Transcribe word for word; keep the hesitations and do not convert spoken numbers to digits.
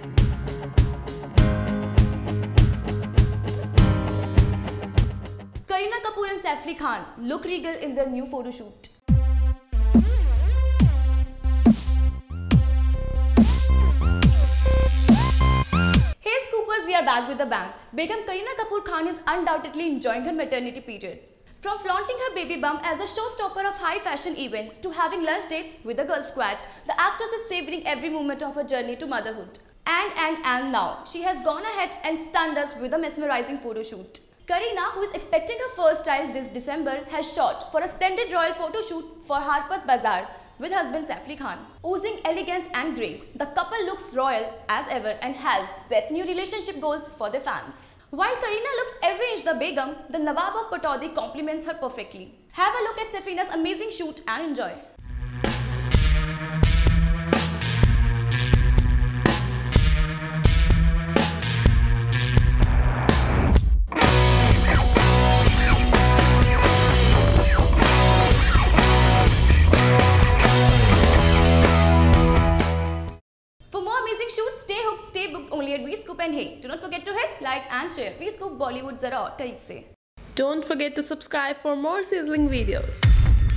Kareena Kapoor and Saif Khan look regal in their new photo shoot. Hey Scoopers, we are back with a bang. Begum Kareena Kapoor Khan is undoubtedly enjoying her maternity period. From flaunting her baby bump as a showstopper of high fashion event to having lunch dates with a girl squad, the actress is savoring every moment of her journey to motherhood. And and and now, she has gone ahead and stunned us with a mesmerizing photo shoot. Kareena, who is expecting her first child this December, has shot for a splendid royal photo shoot for Harper's Bazaar with husband Saif Khan. Oozing elegance and grace, the couple looks royal as ever and has set new relationship goals for their fans. While Kareena looks every inch the Begum, the Nawab of Pataudi compliments her perfectly. Have a look at Saifina's amazing shoot and enjoy. For more amazing shoots, stay hooked, stay booked only at Vscoop, and hey, do not forget to hit like and share. Vscoop Bollywood zara और करीब से. Don't forget to subscribe for more sizzling videos.